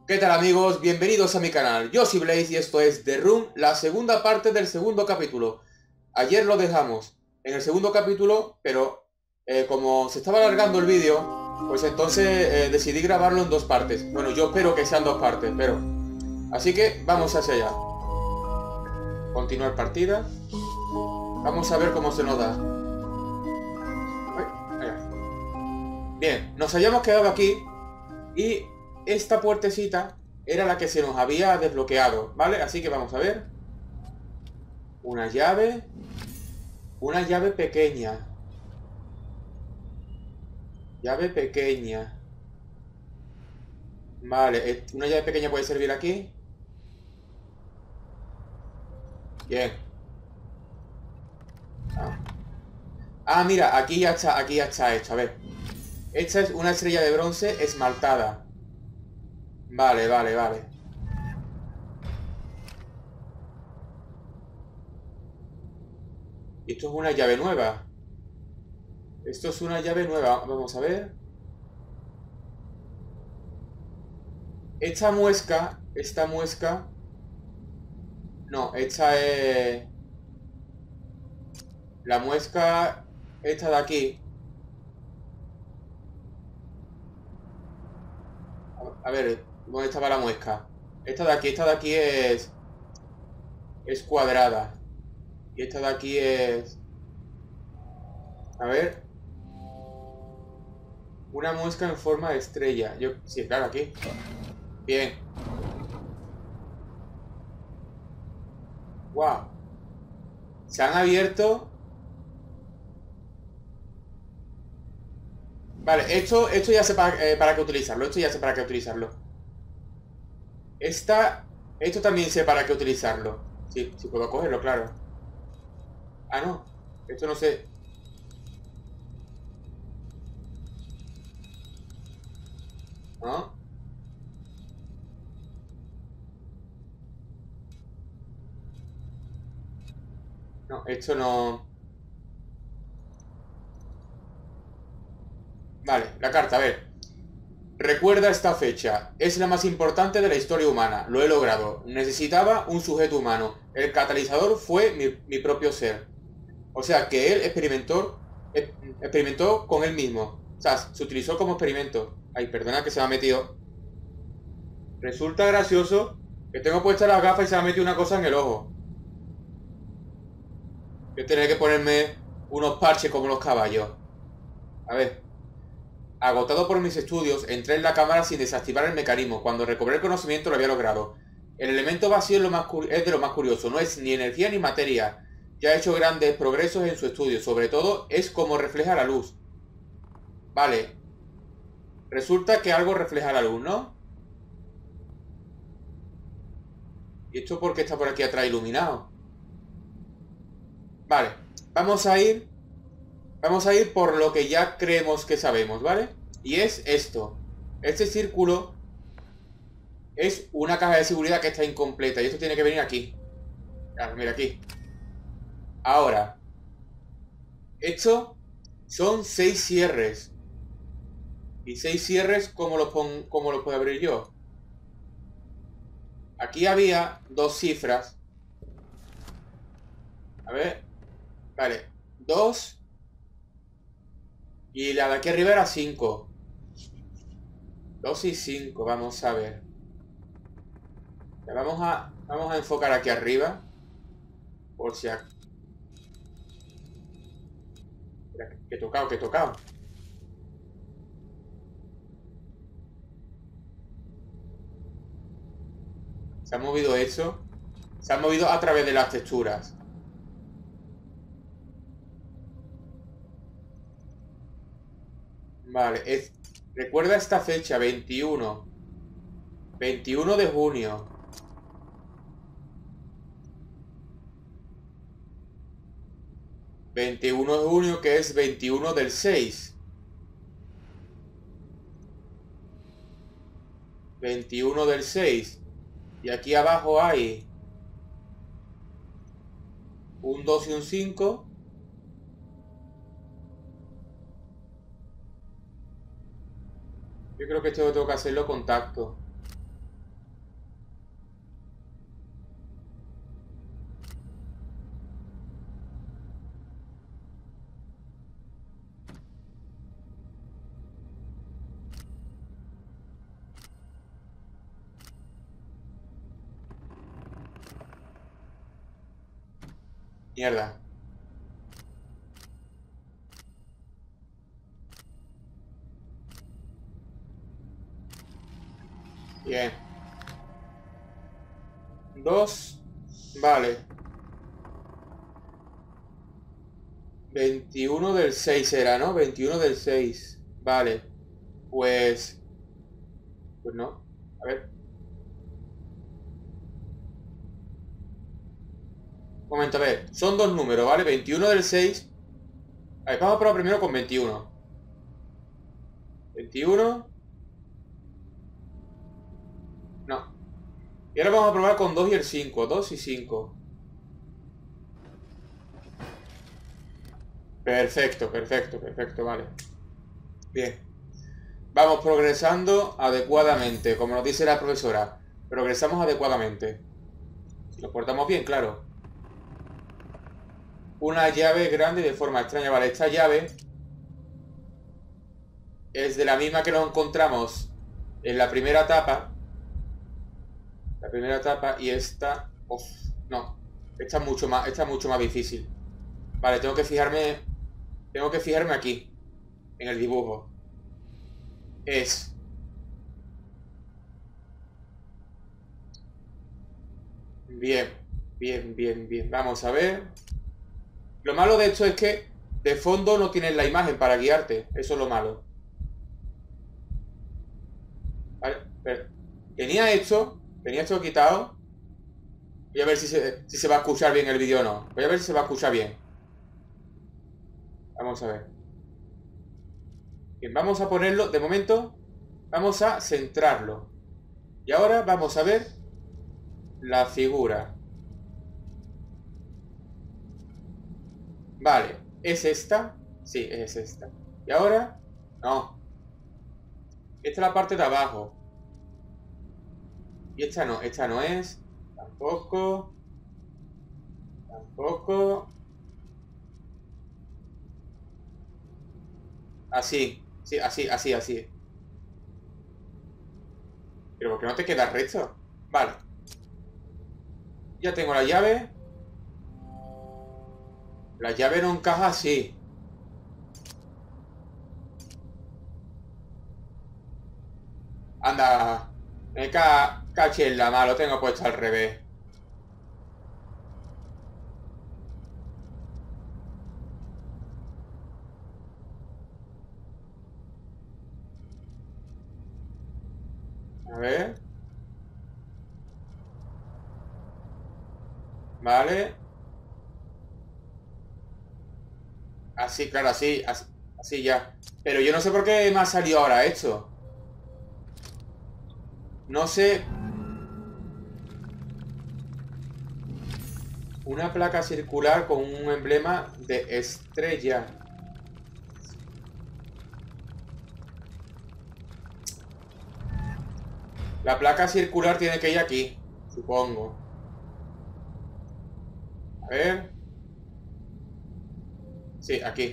¿Qué tal amigos? Bienvenidos a mi canal. Yo soy Blaze y esto es The Room, la segunda parte del segundo capítulo. Ayer lo dejamos en el segundo capítulo, pero como se estaba alargando el vídeo, pues entonces decidí grabarlo en dos partes. Bueno, yo espero que sean dos partes, pero... Así que vamos hacia allá. Continuar partida. Vamos a ver cómo se nos da. Bien, nos habíamos quedado aquí y esta puertecita era la que se nos había desbloqueado, ¿vale? Así que vamos a ver. Una llave pequeña. Llave pequeña. Vale, una llave pequeña puede servir aquí. Bien. Mira, aquí ya está hecho. A ver. Esta es una estrella de bronce esmaltada. Vale. Esto es una llave nueva. Esto es una llave nueva. Vamos a ver. Esta muesca. No, esta es... La muesca... Esta de aquí. A ver, ¿dónde estaba la muesca? Esta de aquí es cuadrada. Y esta de aquí es... A ver. Una muesca en forma de estrella. Sí, claro, aquí. Bien. Wow. Se han abierto. Vale, esto ya sé para qué utilizarlo. Esto ya sé para qué utilizarlo. Esto también sé para qué utilizarlo. Sí, sí puedo cogerlo, claro. Ah, no. Esto no sé. ¿No? No, esto no. Vale, la carta, a ver. Recuerda esta fecha. Es la más importante de la historia humana. Lo he logrado. Necesitaba un sujeto humano. El catalizador fue mi propio ser. O sea, que él experimentó con él mismo. O sea, se utilizó como experimento. Ay, perdona que se me ha metido. Resulta gracioso que tengo puestas las gafas y se me ha metido una cosa en el ojo. Voy a tener que ponerme unos parches como los caballos. A ver. Agotado por mis estudios, entré en la cámara sin desactivar el mecanismo. Cuando recobré el conocimiento lo había logrado. El elemento vacío es de lo más curioso. No es ni energía ni materia. Ya ha hecho grandes progresos en su estudio. Sobre todo es como refleja la luz. Vale. Resulta que algo refleja la luz, ¿no? ¿Y esto por qué está por aquí atrás iluminado? Vale. Vamos a ir... Vamos a ir por lo que ya creemos que sabemos, ¿vale? Y es esto. Este círculo es una caja de seguridad que está incompleta. Y esto tiene que venir aquí. Claro, mira aquí. Ahora, esto son 6 cierres. Y 6 cierres, cómo los puedo abrir yo? Aquí había 2 cifras. A ver. Vale. 2. Y la de aquí arriba era 5. 2 y 5. Vamos a ver. Ya, vamos a enfocar aquí arriba. Por si acaso. Que he tocado, que he tocado. Se ha movido eso. Se ha movido a través de las texturas. Vale, recuerda esta fecha, 21. 21 de junio. 21 de junio, que es 21 del 6. 21 del 6. Y aquí abajo hay un 2 y un 5. Yo creo que esto tengo que hacerlo con tacto. Mierda. Bien. 2. Vale. 21 del 6 era, ¿no? 21 del 6. Vale. Pues... Pues no. A ver. Un momento, a ver. Son dos números, ¿vale? 21 del 6. A ver, vamos a probar primero con 21. 21. No. Y ahora vamos a probar con 2 y el 5. 2 y 5. Perfecto, perfecto, perfecto, vale. Bien. Vamos progresando adecuadamente, como nos dice la profesora. Progresamos adecuadamente. Si nos portamos bien, claro. Una llave grande de forma extraña. Vale, esta llave es de la misma que nos encontramos en la primera etapa. La primera etapa y esta... Uf, no. Esta es mucho más difícil. Vale, tengo que fijarme... Tengo que fijarme aquí. En el dibujo. Es... Bien. Bien, bien, bien. Vamos a ver. Lo malo de esto es que de fondo no tienes la imagen para guiarte. Eso es lo malo. Vale, pero tenía esto quitado. Voy a ver si se va a escuchar bien el vídeo o no. Voy a ver si se va a escuchar bien. Vamos a ver. Bien, vamos a ponerlo, de momento, vamos a centrarlo. Y ahora vamos a ver la figura. Vale, ¿es esta? Sí, es esta. Y ahora, no. Esta es la parte de abajo. Y esta no es. Tampoco. Tampoco. Así. Sí, así, así, así. Pero ¿por qué no te queda recto? Vale. Ya tengo la llave. La llave no encaja así. Anda. Me caché en la mano. Lo tengo puesto al revés. A ver. Vale. Así, claro, así, así, así ya. Pero yo no sé por qué me ha salido ahora esto. No sé. Una placa circular con un emblema de estrella. La placa circular tiene que ir aquí, supongo. A ver. Sí, aquí.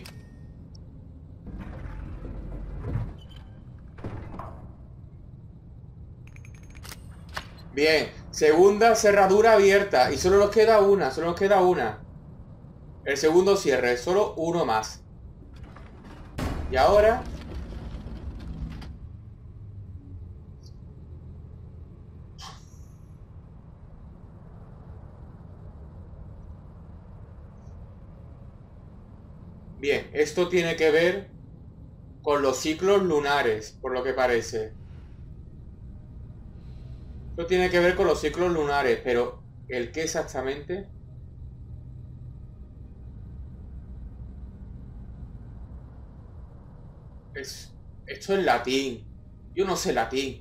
Bien, segunda cerradura abierta. Y solo nos queda una, solo nos queda una. El segundo cierre, solo uno más. Y ahora... Bien, esto tiene que ver con los ciclos lunares, por lo que parece. Esto tiene que ver con los ciclos lunares, pero ¿el qué exactamente? Esto es latín. Yo no sé latín.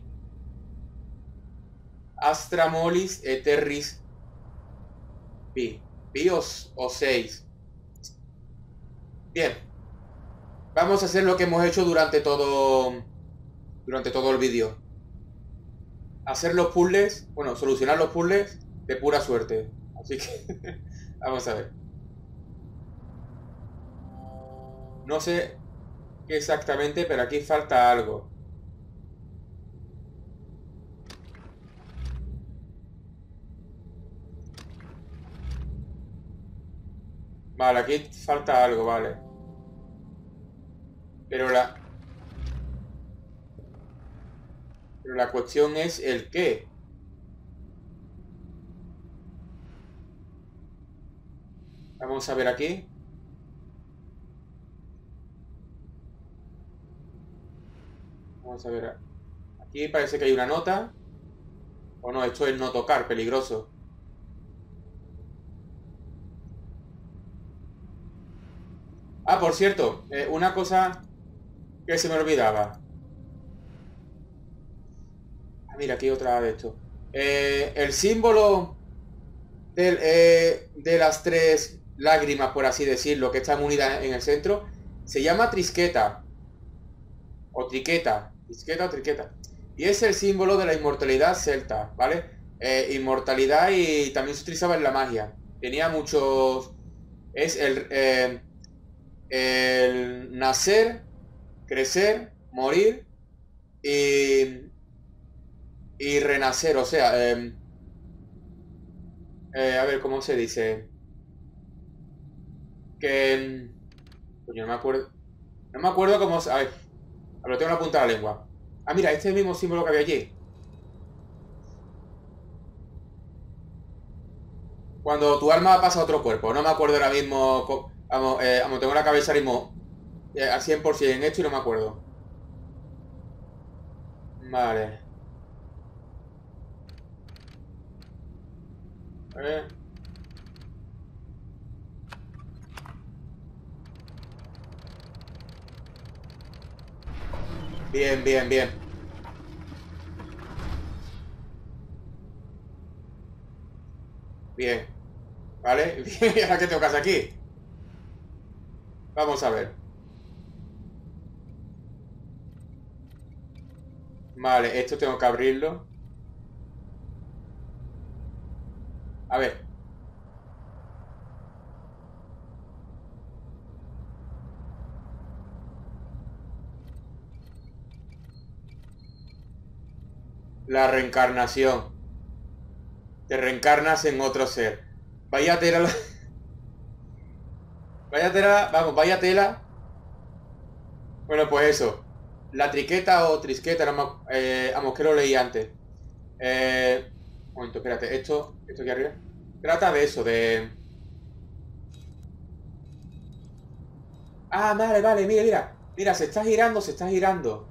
Astra Molis Eterris Pi. Pi o 6. Bien. Vamos a hacer lo que hemos hecho durante todo el vídeo. Hacer los puzzles, bueno, solucionar los puzzles de pura suerte. Así que vamos a ver. No sé qué exactamente, pero aquí falta algo. Vale, aquí falta algo, vale. Pero la cuestión es el qué. Vamos a ver aquí. Vamos a ver. Aquí parece que hay una nota. O no, esto es no tocar, peligroso. Ah, por cierto, una cosa que se me olvidaba. Ah, mira, aquí otra de esto. El símbolo de las tres lágrimas, por así decirlo, que están unidas en el centro, se llama trisqueta. O triqueta. Trisqueta o triqueta. Y es el símbolo de la inmortalidad celta, ¿vale? Inmortalidad y también se utilizaba en la magia. Tenía muchos... Es el nacer, crecer, morir y renacer. O sea, a ver, ¿cómo se dice? Que... Coño, no me acuerdo. No me acuerdo cómo... A ver, lo tengo en la punta de la lengua. Ah, mira, este es el mismo símbolo que había allí. Cuando tu alma pasa a otro cuerpo. No me acuerdo ahora mismo... Vamos, tengo la cabeza ahora mismo al 100% en esto y no me acuerdo. Vale. Eh, Bien, bien, bien. Bien. ¿Vale? Bien, ¿y ahora qué tocas aquí? Vamos a ver. Vale, esto tengo que abrirlo. A ver. La reencarnación. Te reencarnas en otro ser. Vaya tela... Vaya tela... Vamos, vaya tela. Bueno, pues eso. La triqueta o trisqueta, no vamos, que lo leí antes. Un momento, espérate. Esto aquí arriba. Trata de eso, de... Ah, vale, vale, mira, mira. Mira, se está girando, se está girando.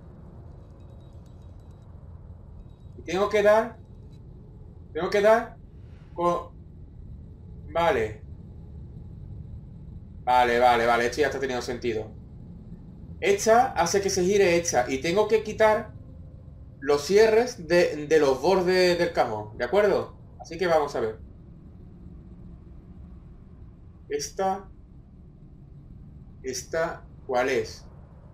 Y tengo que dar... Tengo que dar... Con... Vale. Vale, vale, vale. Esto ya está teniendo sentido. Esta hace que se gire esta. Y tengo que quitar los cierres de los bordes del cajón. ¿De acuerdo? Así que vamos a ver. Esta... Esta... ¿Cuál es?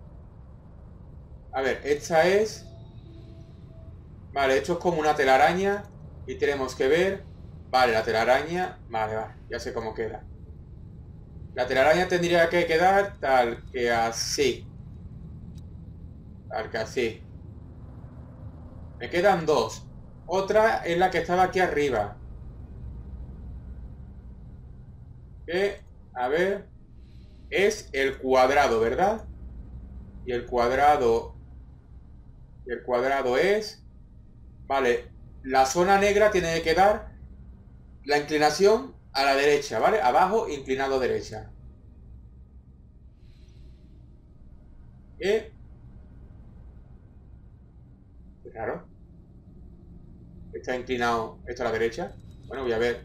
A ver, esta es... Vale, esto es como una telaraña. Y tenemos que ver... Vale, la telaraña... Vale, vale, ya sé cómo queda. La telaraña tendría que quedar tal que así. Tal que así. Me quedan dos. Otra es la que estaba aquí arriba. Que, a ver... Es el cuadrado, ¿verdad? Y el cuadrado... Y el cuadrado es... Vale, la zona negra tiene que quedar la inclinación a la derecha, ¿vale? Abajo, inclinado a derecha. Qué raro. Está inclinado esto a la derecha. Bueno, voy a ver.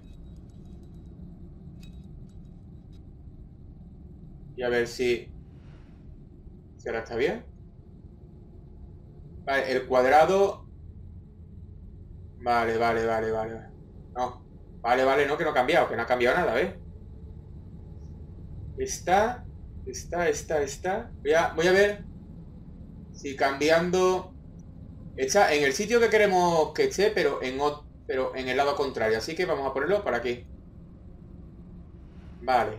Y a ver si ahora está bien. Vale, el cuadrado... Vale, vale, vale, vale. No. Vale, vale, no, que no ha cambiado. Que no ha cambiado nada, ¿ves? Está... Está. Voy a ver si cambiando... Está en el sitio que queremos que esté, pero en el lado contrario. Así que vamos a ponerlo para aquí. Vale.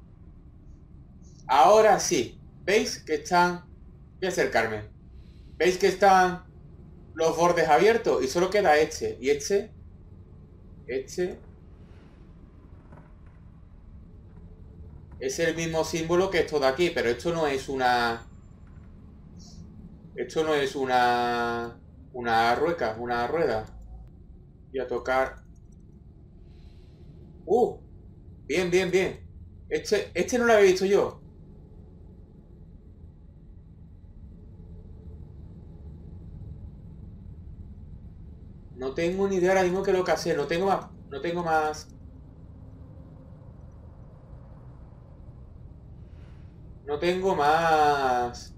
Ahora sí. ¿Veis que están... Voy a acercarme. ¿Veis que están los bordes abiertos? Y solo queda este. Y este. Es el mismo símbolo que esto de aquí, pero esto no es una... Esto no es una rueca, una rueda. Voy a tocar... Bien, bien, bien. Este no lo había visto yo. No tengo ni idea ahora mismo qué es lo que hacer. No tengo más. No tengo más. No tengo más.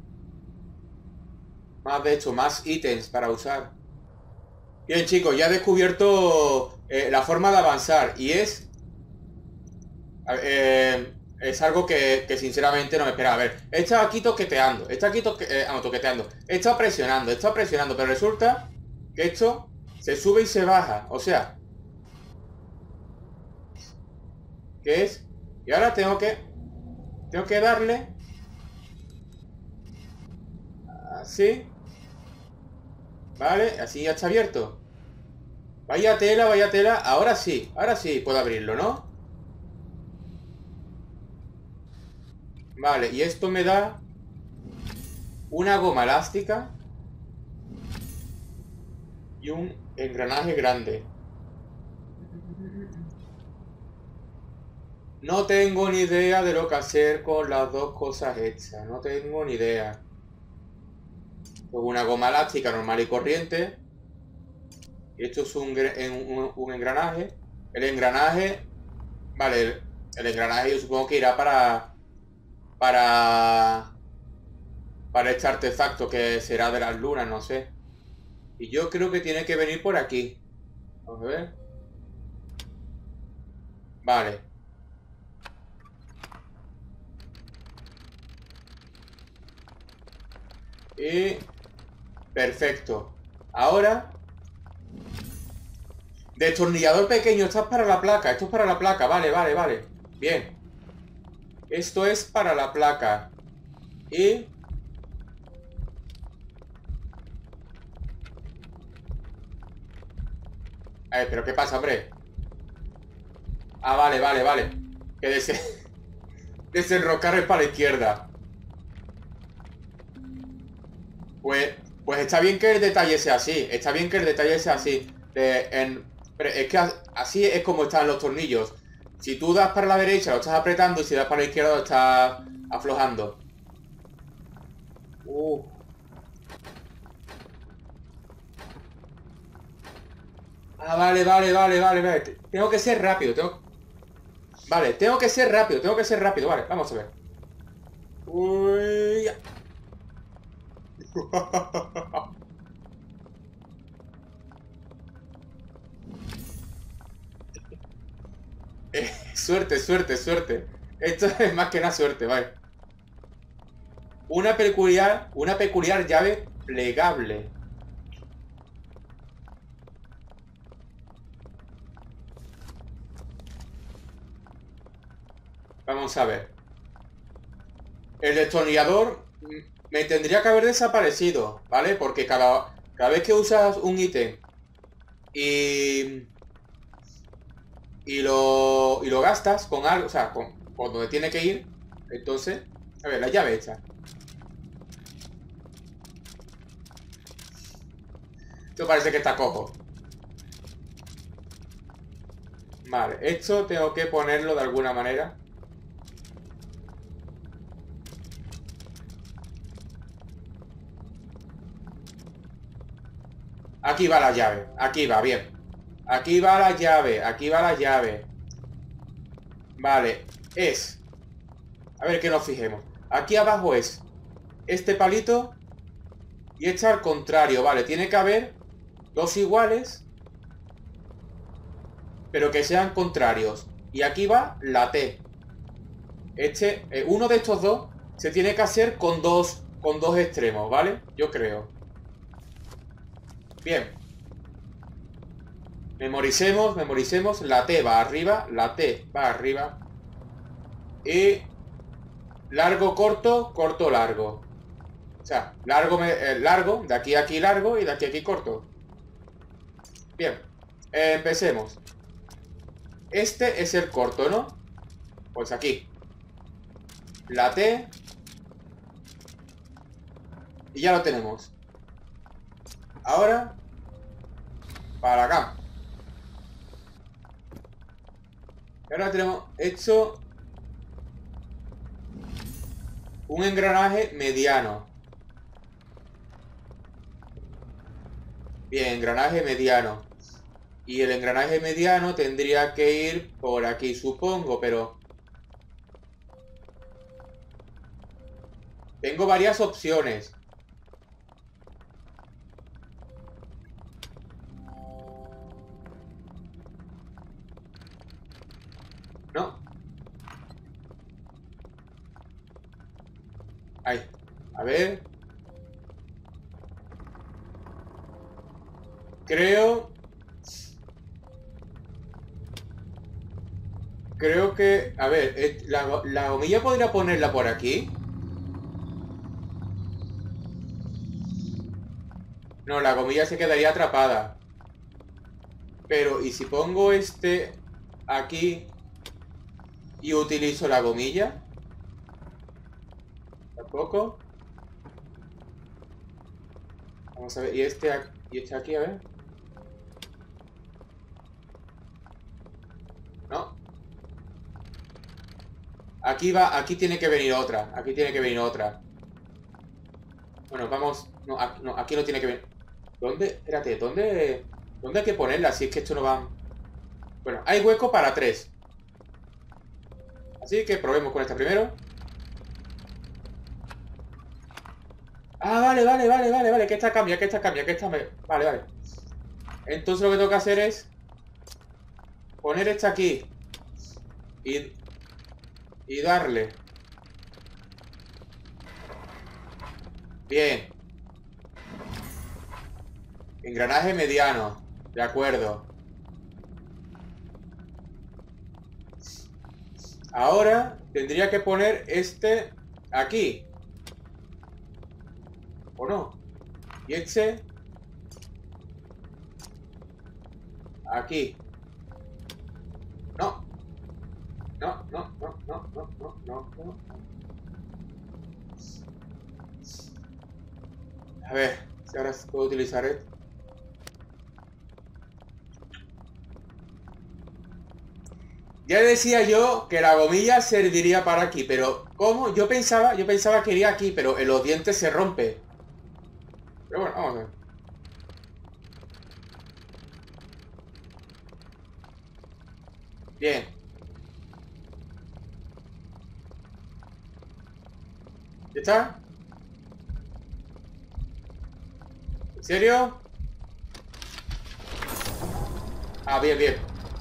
Más de hecho, más ítems para usar. Bien, chicos, ya he descubierto la forma de avanzar. Y es algo que sinceramente no me esperaba. A ver, he estado aquí toqueteando. He estado aquí toqueteando. He estado presionando. Pero resulta que esto se sube y se baja. O sea, ¿qué es? Y ahora tengo que darle así. Vale, así ya está abierto. Vaya tela, vaya tela. Ahora sí puedo abrirlo, ¿no? Vale, y esto me da una goma elástica y un engranaje grande. No tengo ni idea de lo que hacer con las dos cosas hechas. No tengo ni idea. Pues una goma elástica normal y corriente. Y esto es un engranaje. El engranaje... Vale, el engranaje yo supongo que irá para este artefacto que será de las lunas, no sé. Y yo creo que tiene que venir por aquí. Vamos a ver. Vale. Y... Perfecto. Ahora... Destornillador pequeño, esto es para la placa. Esto es para la placa, vale, vale, vale. Bien. Esto es para la placa. Y... A ver, pero ¿qué pasa, hombre? Ah, vale, vale, vale. Que desenrocar es para la izquierda. Pues está bien que el detalle sea así. Está bien que el detalle sea así. Pero es que así es como están los tornillos. Si tú das para la derecha lo estás apretando y si das para la izquierda lo estás aflojando. Ah, vale, vale, vale, vale, vale. Tengo que ser rápido, Vale, tengo que ser rápido, vale, vamos a ver. Uy. Suerte, suerte, suerte. Esto es más que nada suerte, vale. Una peculiar llave plegable. Vamos a ver. El destornillador me tendría que haber desaparecido, ¿vale? Porque cada vez que usas un ítem y lo gastas con algo, o sea, con donde tiene que ir, entonces, a ver, la llave hecha. Esto parece que está cojo. Vale, esto tengo que ponerlo de alguna manera. Aquí va la llave, aquí va, bien. Aquí va la llave, aquí va la llave. Vale, es... A ver que nos fijemos. Aquí abajo es este palito y este al contrario, vale. Tiene que haber dos iguales, pero que sean contrarios. Y aquí va la T. Uno de estos dos se tiene que hacer con dos extremos, ¿vale? Yo creo. Bien. Memoricemos. La T va arriba, la T va arriba. Y largo, corto, corto, largo. O sea, largo, de aquí a aquí largo y de aquí a aquí corto. Bien, empecemos. Este es el corto, ¿no? Pues aquí. la T. Y ya lo tenemos. Ahora, para acá. Y ahora tenemos hecho un engranaje mediano. Bien, engranaje mediano. Y el engranaje mediano tendría que ir por aquí, supongo, pero... Tengo varias opciones. ¿No? Ahí. A ver. Creo que... A ver, la gomilla podría ponerla por aquí. No, la gomilla se quedaría atrapada. Pero, ¿y si pongo este aquí y utilizo la gomilla? Tampoco. Vamos a ver, y este aquí, a ver. No. Aquí va, aquí tiene que venir otra. Aquí tiene que venir otra. Bueno, vamos. No, aquí no tiene que venir. ¿Dónde? Espérate, ¿dónde hay que ponerla? Si es que esto no va... Bueno, hay hueco para 3. Así que probemos con esta primero. Ah, vale. Que esta cambia, que esta cambia, que esta me... Vale. Entonces lo que tengo que hacer es poner esta aquí. Y darle. Bien. Engranaje mediano. De acuerdo. Ahora tendría que poner este aquí. ¿O no? Y este aquí. No. No. A ver, si ahora puedo utilizar esto. Ya decía yo que la gomilla serviría para aquí, pero ¿cómo? Yo pensaba que iría aquí, pero en los dientes se rompe. Pero bueno, vamos a ver. Bien. ¿Ya está? ¿En serio? Ah, bien.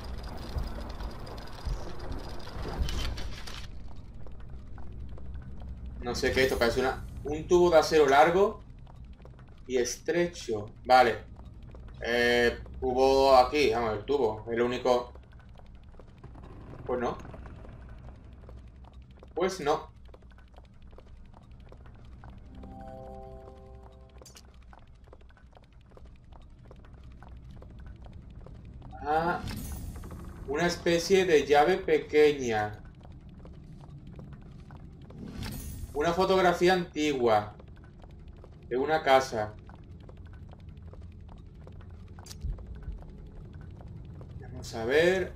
No sé qué es esto, parece un tubo de acero largo y estrecho. Vale. Tubo aquí, vamos, el tubo. El único... Pues no. Pues no. Ah, una especie de llave pequeña. Una fotografía antigua de una casa. Vamos a ver.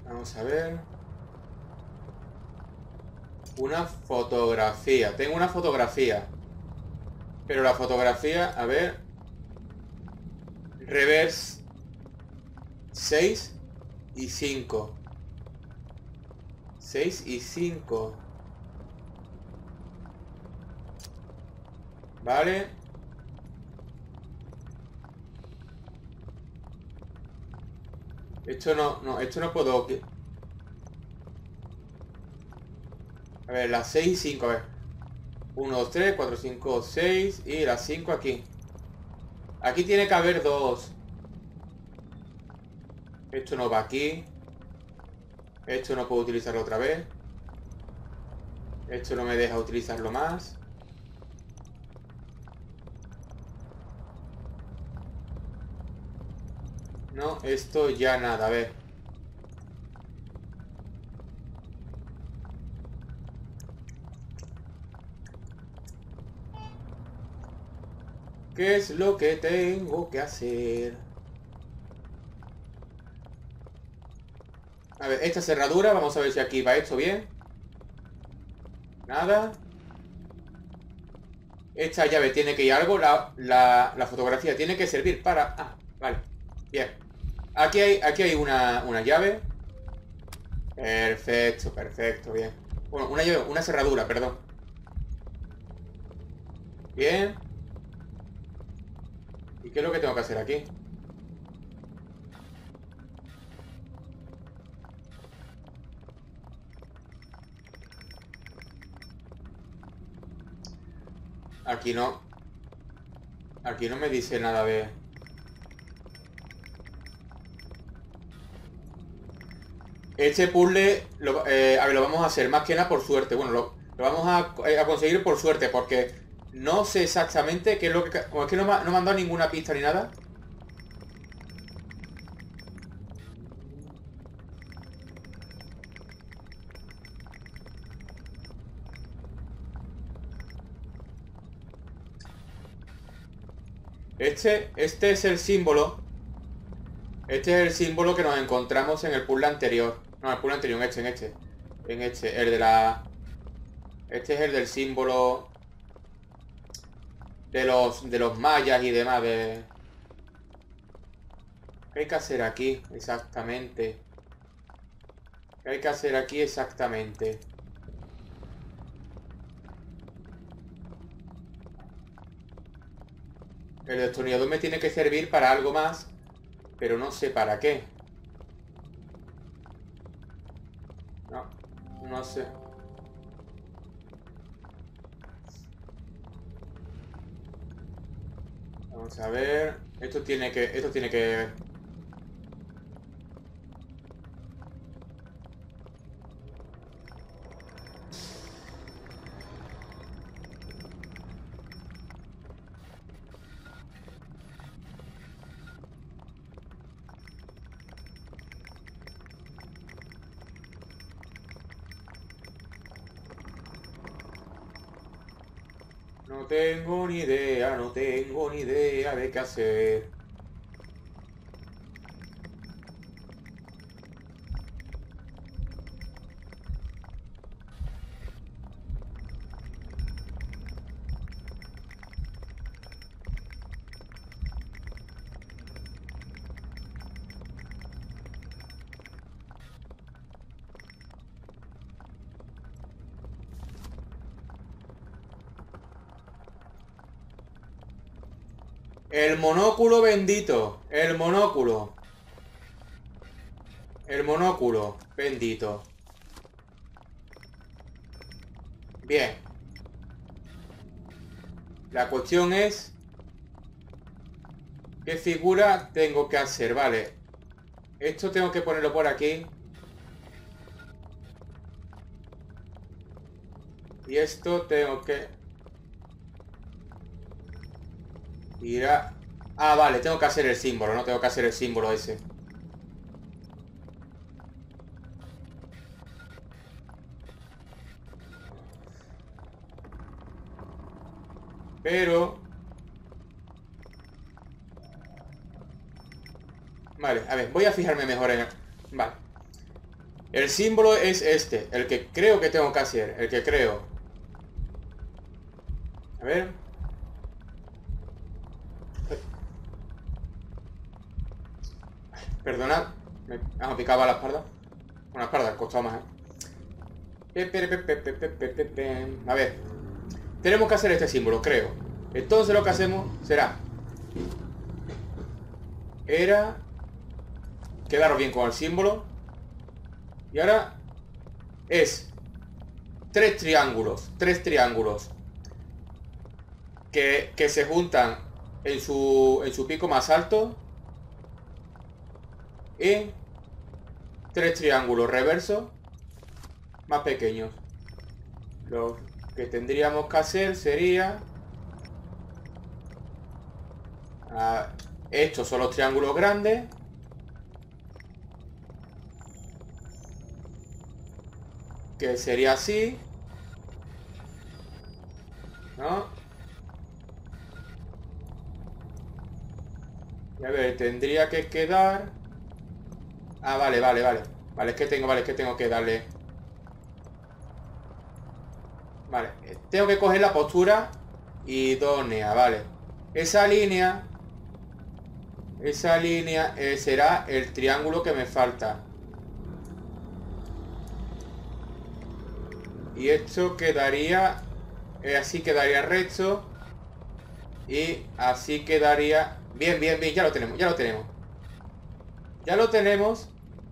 Una fotografía. Tengo una fotografía. Pero la fotografía, a ver. Reverse 6 y 5. 6 y 5. Vale. Esto no puedo... A ver, las 6 y 5, a ver. 1, 2, 3, 4, 5, 6 y las 5 aquí. Aquí tiene que haber 2. Esto no va aquí. Esto no puedo utilizarlo otra vez. Esto no me deja utilizarlo más. No, esto ya nada, a ver. ¿Qué es lo que tengo que hacer? A ver, esta cerradura, vamos a ver si aquí va esto bien. Nada. Esta llave tiene que ir algo. La fotografía tiene que servir para... Ah, vale. Bien. Aquí hay una llave. Perfecto, perfecto, bien. Bueno, una llave, una cerradura, perdón. Bien. ¿Y qué es lo que tengo que hacer aquí? Aquí no. Aquí no me dice nada de... Este puzzle, a ver, lo vamos a hacer más que nada por suerte. Bueno, lo vamos a conseguir por suerte, porque no sé exactamente qué es lo que... Como es que no me han dado ninguna pista ni nada. Este es el símbolo. Este es el símbolo que nos encontramos en el puzzle anterior. No, el puzzle anterior, en este, el de la... Este es el del símbolo de los mayas y demás. ¿Qué hay que hacer aquí exactamente? ¿Qué hay que hacer aquí exactamente? El destornillador me tiene que servir para algo más, pero no sé para qué. No, no sé. Vamos a ver. Esto tiene que... No tengo ni idea, no tengo ni idea de qué hacer. El monóculo bendito. El monóculo. El monóculo bendito. Bien. La cuestión es... ¿Qué figura tengo que hacer? Vale. Esto tengo que ponerlo por aquí. Y esto tengo que... ir a... Ah, vale, tengo que hacer el símbolo, no tengo que hacer el símbolo ese. Pero... Vale, a ver, voy a fijarme mejor en... Vale. El símbolo es este, el que creo que tengo que hacer, el que creo. A ver. Perdonad, me picaba la espalda. Una espalda, costado más, A ver. Tenemos que hacer este símbolo, creo. Entonces lo que hacemos será... quedaros bien con el símbolo. Y ahora es tres triángulos que se juntan en su pico más alto y tres triángulos reversos más pequeños. Lo que tendríamos que hacer sería... estos son los triángulos grandes. Que sería así, ¿no? Y a ver, tendría que quedar... Ah, vale, vale, vale. Vale, es que tengo que darle... Vale, tengo que coger la postura idónea, vale. Esa línea será el triángulo que me falta. Y esto quedaría... así quedaría recto. Y así quedaría... Bien, bien, bien, ya lo tenemos, ya lo tenemos. Ya lo tenemos.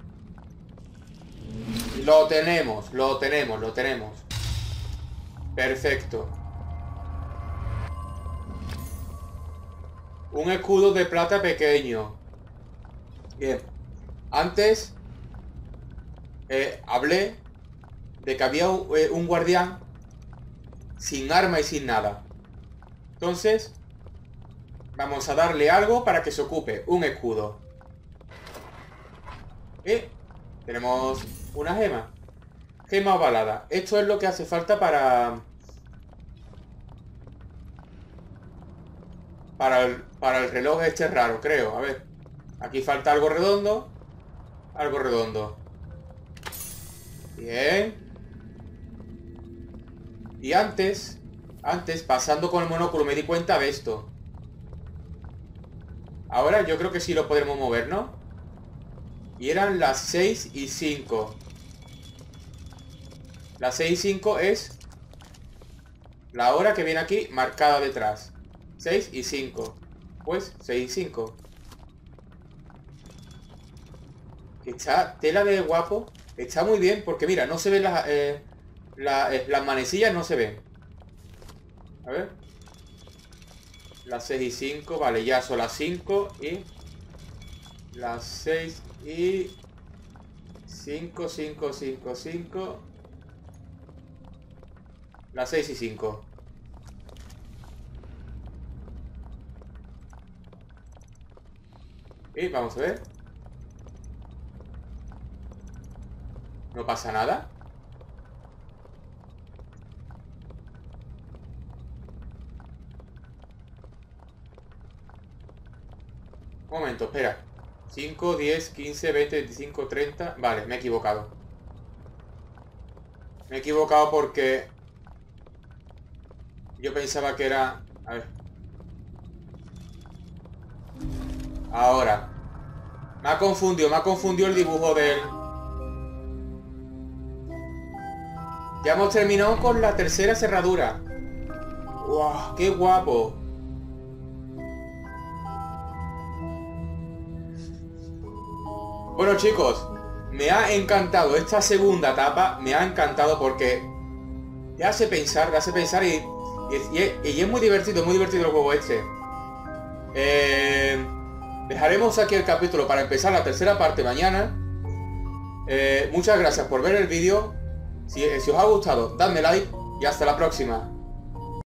Lo tenemos, lo tenemos, lo tenemos. Perfecto. Un escudo de plata pequeño. Bien. Antes hablé de que había un guardián sin arma y sin nada. Entonces vamos a darle algo para que se ocupe. Un escudo. Tenemos una gema. Gema ovalada. Esto es lo que hace falta para el reloj este raro, creo. A ver. Aquí falta algo redondo. Algo redondo. Bien. Y antes, pasando con el monóculo, me di cuenta de esto. Ahora yo creo que sí lo podremos mover, ¿no? Y eran las 6 y 5. Las 6 y 5 es la hora que viene aquí marcada detrás. 6 y 5. Pues 6 y 5. Está tela de guapo. Está muy bien porque mira, no se ven las manecillas, no se ven. A ver. Las 6 y 5, vale, ya son las 5 y las 6 y 5, 5, 5, 5. Las 6 y 5. Y vamos a ver. No pasa nada. Un momento, espera. 5, 10, 15, 20, 25, 30. Vale, me he equivocado. Me he equivocado porque yo pensaba que era... A ver. Ahora. Me ha confundido el dibujo del... Ya hemos terminado con la tercera cerradura. ¡Wow! ¡Qué guapo! Bueno, chicos, me ha encantado esta segunda etapa. Me ha encantado porque te hace pensar y es muy divertido el juego este. Dejaremos aquí el capítulo para empezar la tercera parte mañana. Muchas gracias por ver el vídeo. Si os ha gustado, dadme like y hasta la próxima.